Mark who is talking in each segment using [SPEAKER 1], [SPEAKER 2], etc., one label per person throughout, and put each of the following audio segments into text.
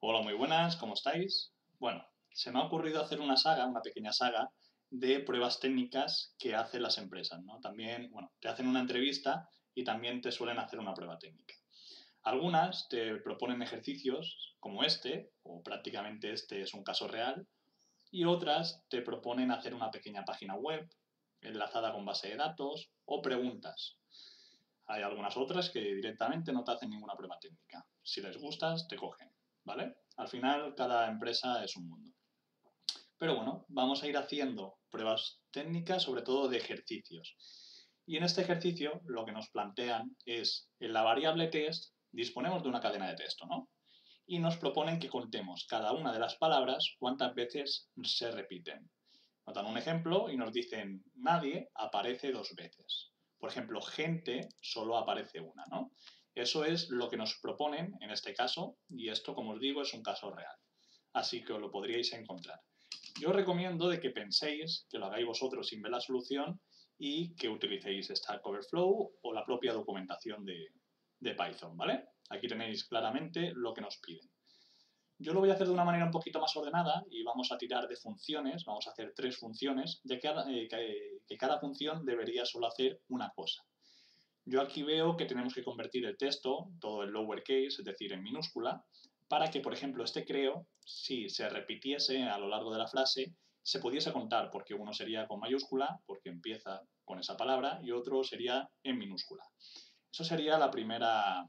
[SPEAKER 1] Hola, muy buenas, ¿cómo estáis? Bueno, se me ha ocurrido hacer una saga, una pequeña saga, de pruebas técnicas que hacen las empresas, ¿no? También, bueno, te hacen una entrevista y también te suelen hacer una prueba técnica. Algunas te proponen ejercicios como este, o prácticamente este es un caso real, y otras te proponen hacer una pequeña página web enlazada con base de datos o preguntas. Hay algunas otras que directamente no te hacen ninguna prueba técnica. Si les gustas, te cogen, ¿vale? Al final, cada empresa es un mundo. Pero bueno, vamos a ir haciendo pruebas técnicas, sobre todo de ejercicios. Y en este ejercicio lo que nos plantean es, en la variable test disponemos de una cadena de texto, ¿no? Y nos proponen que contemos cada una de las palabras cuántas veces se repiten. Nos dan un ejemplo y nos dicen nadie aparece dos veces. Por ejemplo, gente solo aparece una, ¿no? Eso es lo que nos proponen en este caso y esto, como os digo, es un caso real. Así que os lo podríais encontrar. Yo os recomiendo de que penséis, que lo hagáis vosotros sin ver la solución y que utilicéis Stack Overflow o la propia documentación de Python, ¿vale? Aquí tenéis claramente lo que nos piden. Yo lo voy a hacer de una manera un poquito más ordenada y vamos a tirar de funciones, vamos a hacer 3 funciones, ya que cada función debería solo hacer una cosa. Yo aquí veo que tenemos que convertir el texto, todo en lowercase, es decir, en minúscula, para que, por ejemplo, este creo, si se repitiese a lo largo de la frase, se pudiese contar, porque uno sería con mayúscula, porque empieza con esa palabra, y otro sería en minúscula. Eso sería la primera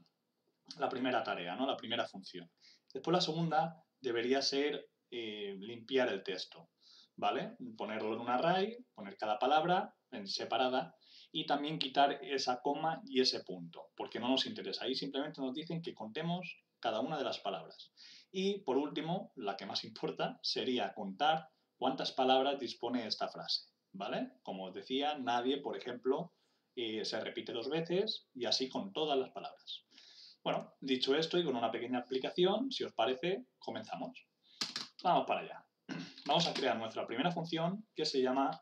[SPEAKER 1] tarea, ¿no? La primera función. Después la segunda debería ser limpiar el texto, ¿vale? Ponerlo en un array, poner cada palabra en separada y también quitar esa coma y ese punto, porque no nos interesa. Ahí simplemente nos dicen que contemos cada una de las palabras. Y por último, la que más importa, sería contar cuántas palabras dispone esta frase, ¿vale? Como os decía, nadie, por ejemplo, se repite dos veces y así con todas las palabras. Bueno, dicho esto y con una pequeña explicación, si os parece, comenzamos. Vamos para allá. Vamos a crear nuestra primera función que se llama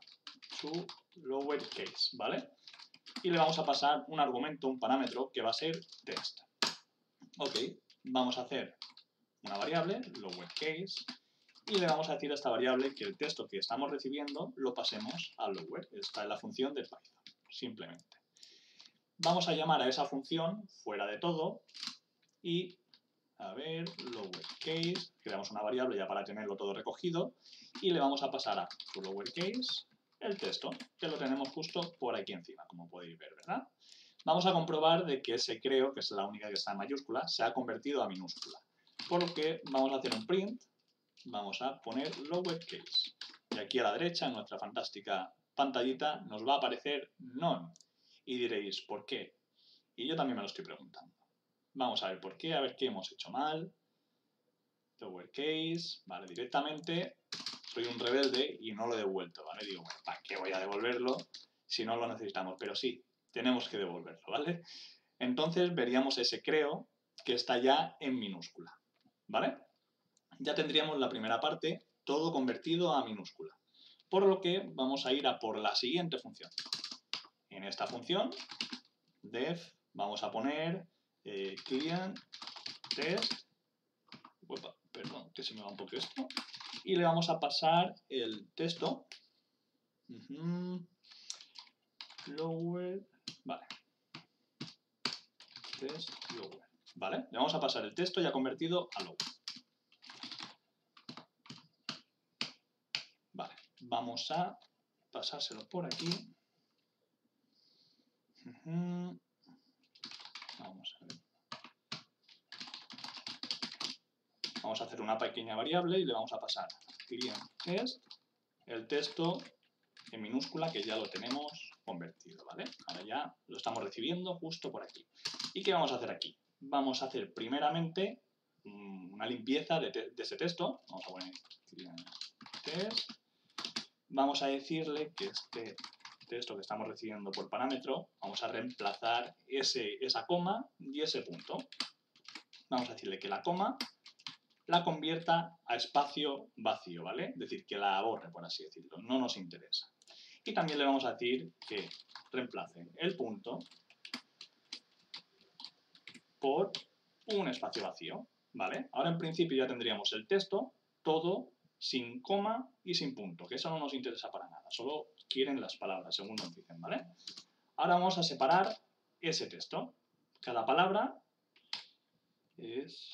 [SPEAKER 1] toLowerCase, ¿vale? Y le vamos a pasar un argumento, un parámetro que va a ser test. Ok, vamos a hacer una variable, lowerCase, y le vamos a decir a esta variable que el texto que estamos recibiendo lo pasemos a lower. Esta es la función de Python, simplemente. Vamos a llamar a esa función fuera de todo y a ver, lowercase, creamos una variable ya para tenerlo todo recogido y le vamos a pasar a su lowercase el texto, que lo tenemos justo por aquí encima, como podéis ver, ¿verdad? Vamos a comprobar de que ese creo, que es la única que está en mayúscula, se ha convertido a minúscula. Por lo que vamos a hacer un print, vamos a poner lowercase. Y aquí a la derecha, en nuestra fantástica pantallita, nos va a aparecer none. Y diréis, ¿por qué? Y yo también me lo estoy preguntando. Vamos a ver por qué, a ver qué hemos hecho mal. Lowercase, vale, directamente soy un rebelde y no lo he devuelto, ¿vale? Digo, bueno, ¿para qué voy a devolverlo si no lo necesitamos? Pero sí, tenemos que devolverlo, ¿vale? Entonces veríamos ese creo que está ya en minúscula, ¿vale? Ya tendríamos la primera parte todo convertido a minúscula. Por lo que vamos a ir a por la siguiente función. En esta función, def, vamos a poner client test. Uepa, perdón, que se me va un poco esto. Y le vamos a pasar el texto. Lower. Vale. Test lower. Vale. Le vamos a pasar el texto ya convertido a lower. Vale. Vamos a pasárselo por aquí. Vamos a ver. Vamos a hacer una pequeña variable y le vamos a pasar client test el texto en minúscula que ya lo tenemos convertido, ¿vale? Ahora ya lo estamos recibiendo justo por aquí. ¿Y qué vamos a hacer aquí? Vamos a hacer primeramente una limpieza de ese texto. Vamos a poner test. Vamos a decirle que este texto que estamos recibiendo por parámetro, vamos a reemplazar esa coma y ese punto. Vamos a decirle que la coma la convierta a espacio vacío, ¿vale? Es decir, que la borre, por así decirlo. No nos interesa. Y también le vamos a decir que reemplace el punto por un espacio vacío. ¿vale? Ahora en principio ya tendríamos el texto, todo sin coma y sin punto, que eso no nos interesa para nada, solo quieren las palabras, según nos dicen, ¿vale? Ahora vamos a separar ese texto. Cada palabra es...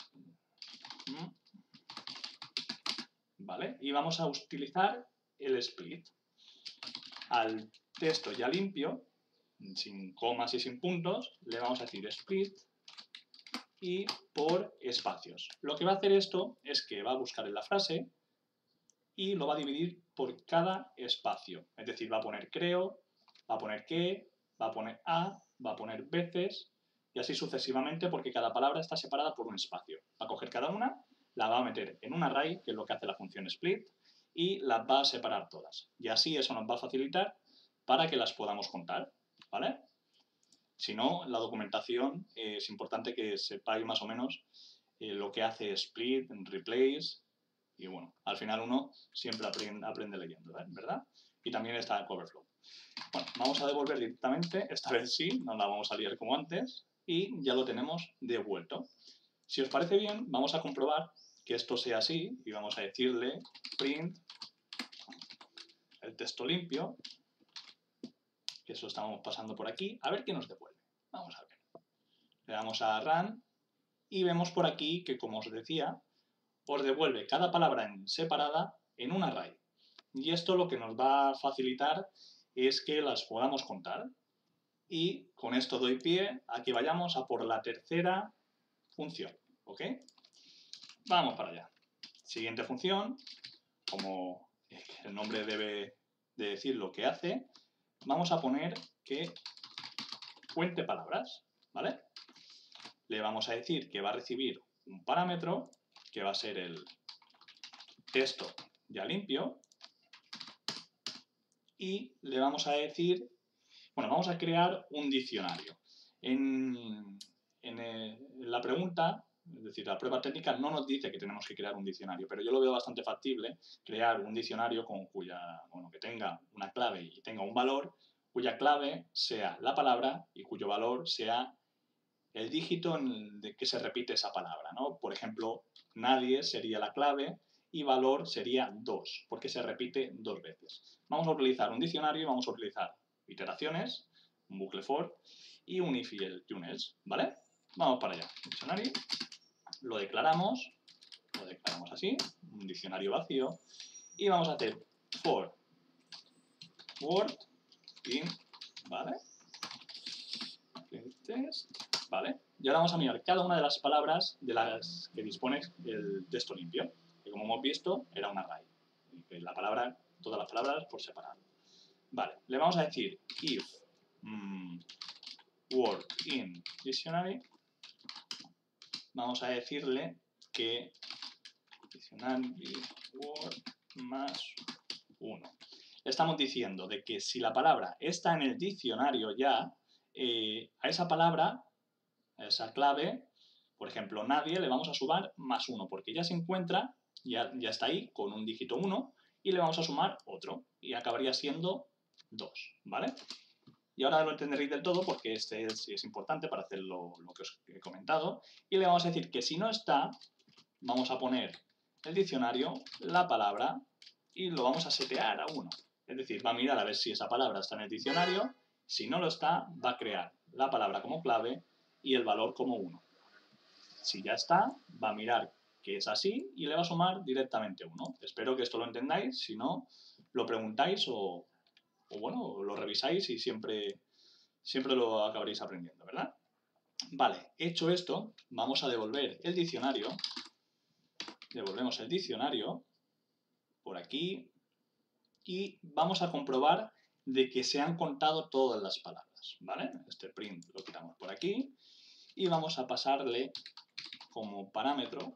[SPEAKER 1] ¿vale? Y vamos a utilizar el split. Al texto ya limpio, sin comas y sin puntos, le vamos a decir split y por espacios. Lo que va a hacer esto es que va a buscar en la frase y lo va a dividir por cada espacio. Es decir, va a poner creo, va a poner que, va a poner a, va a poner veces y así sucesivamente porque cada palabra está separada por un espacio. Va a coger cada una, la va a meter en un array, que es lo que hace la función split, y las va a separar todas. Y así eso nos va a facilitar para que las podamos contar, ¿vale? Si no, la documentación es importante que sepáis más o menos lo que hace split, replace, y bueno, al final uno siempre aprende leyendo, ¿verdad? Y también está Coverflow. Bueno, vamos a devolver directamente, esta vez sí, no la vamos a liar como antes, y ya lo tenemos devuelto. Si os parece bien, vamos a comprobar que esto sea así, y vamos a decirle print el texto limpio, que eso estamos pasando por aquí, a ver qué nos devuelve. Vamos a ver. Le damos a Run y vemos por aquí que, como os decía, os devuelve cada palabra en separada en un array. Y esto lo que nos va a facilitar es que las podamos contar. Y con esto doy pie a que vayamos a por la tercera función. ¿Ok? Vamos para allá. Siguiente función, como el nombre debe de decir lo que hace, vamos a poner que cuente palabras, ¿vale? Le vamos a decir que va a recibir un parámetro, que va a ser el texto ya limpio, y le vamos a decir, bueno, vamos a crear un diccionario. En la pregunta, es decir, la prueba técnica no nos dice que tenemos que crear un diccionario, pero yo lo veo bastante factible crear un diccionario que tenga una clave y tenga un valor, cuya clave sea la palabra y cuyo valor sea el dígito de que se repite esa palabra, ¿no? Por ejemplo, nadie sería la clave y valor sería 2, porque se repite 2 veces. Vamos a utilizar un diccionario y vamos a utilizar iteraciones, un bucle for y un if y el else, ¿vale? Vamos para allá. Diccionario, lo declaramos así, un diccionario vacío, y vamos a hacer for word in, ¿vale? Test, ¿vale? Y ahora vamos a mirar cada una de las palabras de las que dispone el texto limpio, que como hemos visto era un array. Todas las palabras por separado. Vale, le vamos a decir if word in dictionary, vamos a decirle que dictionary word más 1. Le estamos diciendo de que si la palabra está en el diccionario ya, a esa palabra, a esa clave, por ejemplo, nadie, le vamos a sumar más 1, porque ya se encuentra, ya está ahí con un dígito 1, y le vamos a sumar otro, y acabaría siendo 2, ¿vale? Y ahora lo entenderéis del todo porque este es importante para hacer lo que os he comentado, y le vamos a decir que si no está, vamos a poner el diccionario, la palabra, y lo vamos a setear a 1. Es decir, va a mirar a ver si esa palabra está en el diccionario, si no lo está, va a crear la palabra como clave y el valor como 1. Si ya está, va a mirar que es así y le va a sumar directamente 1. Espero que esto lo entendáis, si no, lo preguntáis o bueno, lo revisáis y siempre lo acabaréis aprendiendo, ¿verdad? Vale, hecho esto, vamos a devolver el diccionario. Devolvemos el diccionario por aquí y vamos a comprobar de que se han contado todas las palabras, ¿vale? Este print lo quitamos por aquí y vamos a pasarle como parámetro,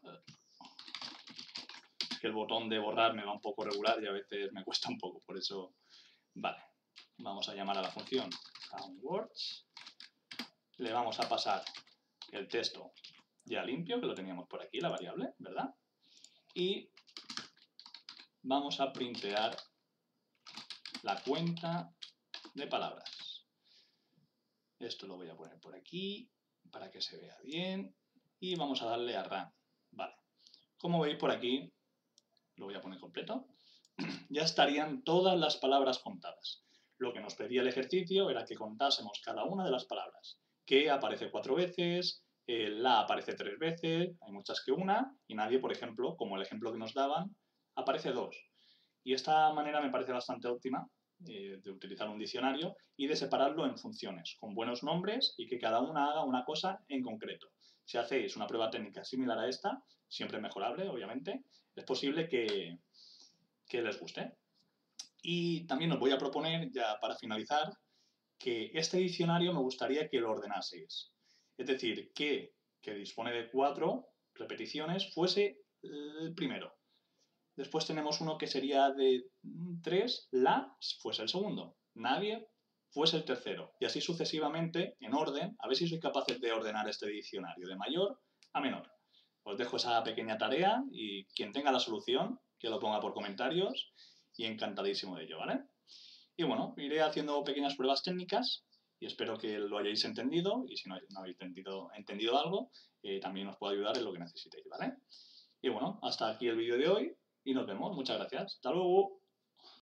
[SPEAKER 1] que el botón de borrar me va un poco regular y a veces me cuesta un poco, por eso, vale, vamos a llamar a la función soundwords, le vamos a pasar el texto ya limpio, que lo teníamos por aquí, la variable, ¿verdad? Y vamos a printear la cuenta de palabras. Esto lo voy a poner por aquí para que se vea bien. y vamos a darle a Run. Vale. Como veis por aquí, lo voy a poner completo, ya estarían todas las palabras contadas. Lo que nos pedía el ejercicio era que contásemos cada una de las palabras, que aparece 4 veces, la aparece 3 veces, hay muchas que una, y nadie, por ejemplo, como el ejemplo que nos daban, aparece 2. Y esta manera me parece bastante óptima de utilizar un diccionario y de separarlo en funciones, con buenos nombres y que cada una haga una cosa en concreto. Si hacéis una prueba técnica similar a esta, siempre mejorable, obviamente, es posible que les guste. Y también os voy a proponer, ya para finalizar, que este diccionario me gustaría que lo ordenaseis. Es decir, que dispone de 4 repeticiones, fuese el primero. Después tenemos uno que sería de 3, la fuese el segundo, nadie fuese el tercero. Y así sucesivamente, en orden, a ver si sois capaces de ordenar este diccionario de mayor a menor. Os dejo esa pequeña tarea y quien tenga la solución, que lo ponga por comentarios y encantadísimo de ello, ¿vale? Y bueno, iré haciendo pequeñas pruebas técnicas y espero que lo hayáis entendido y si no habéis entendido algo, también os puedo ayudar en lo que necesitéis, ¿vale? Y bueno, hasta aquí el vídeo de hoy y nos vemos. Muchas gracias. Hasta luego.